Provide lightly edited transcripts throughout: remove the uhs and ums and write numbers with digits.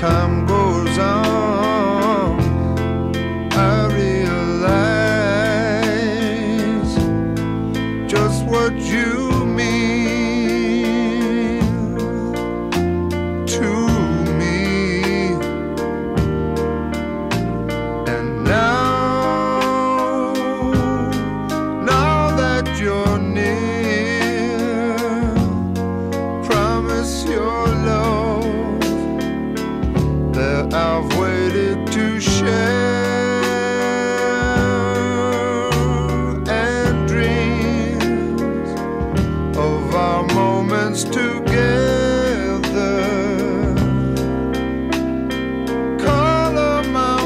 time goes on, I realize just what you mean to me. And now that you're near, promise your love that I've waited to share. Together, color my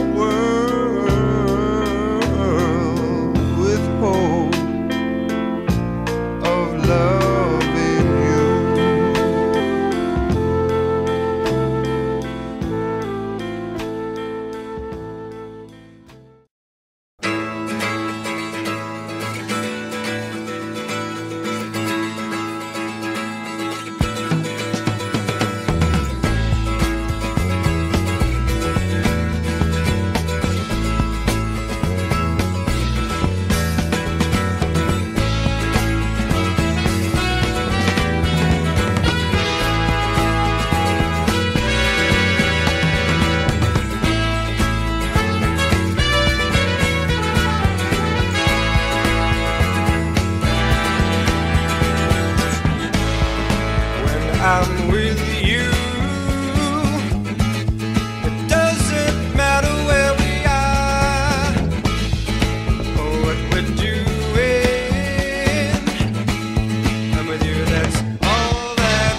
world with hope of loving you. I'm with you. It doesn't matter where we are or what we're doing. I'm with you, that's all that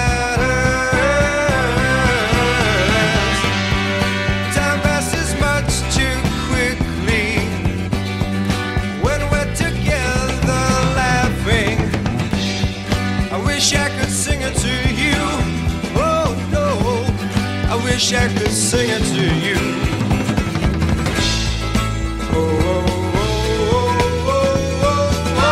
matters. Time passes much too quickly when we're together laughing. I wish I could sing it to you. Oh no, I wish I could sing it to you. Oh, oh, oh, oh, oh, oh,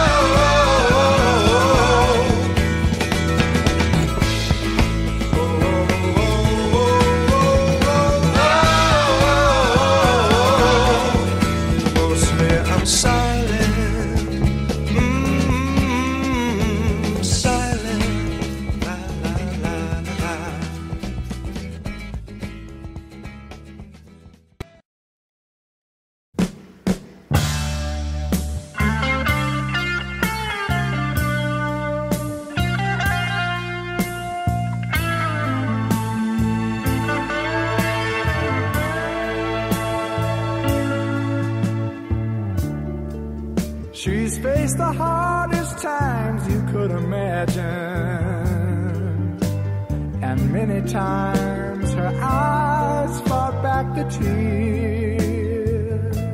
oh. Mostly I'm silent. Silent. La, la, la, la. She's faced the hardest times you could imagine, and many times her eyes fought back the tears.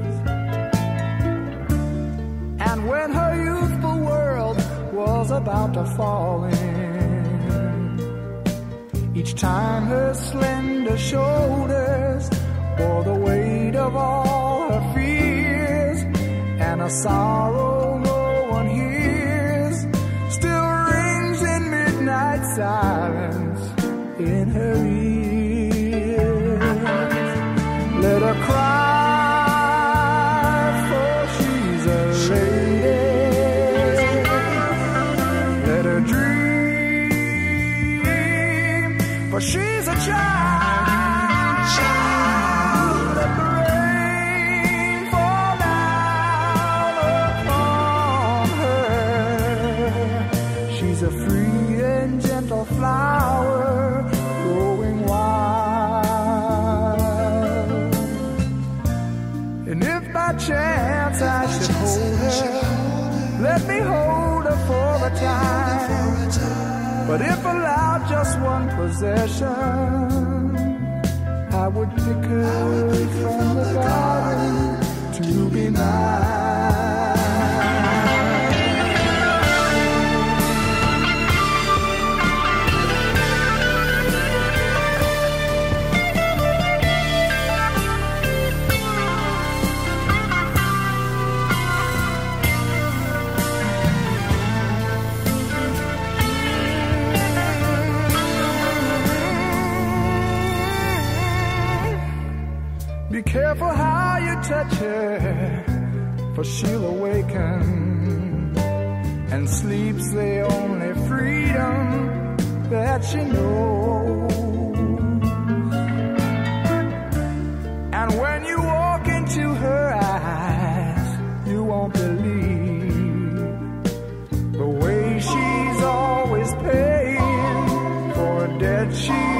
And when her youthful world was about to fall in, each time her slender shoulders bore the weight of all her fears, and a sorrow no one hears still rings in midnight silence in her ears. Let her cry, for she's a lady. Let her dream, for she's a child. Let the rain fall down upon her. She's a free and gentle flower growing wild. And if by chance I should hold her, let me hold her for a time. But if allowed just one possession, I would pick her from the garden to be mine. careful how you touch her, for she'll awaken, and sleep's the only freedom that she knows. And when you walk into her eyes, you won't believe the way she's always paying for a debt she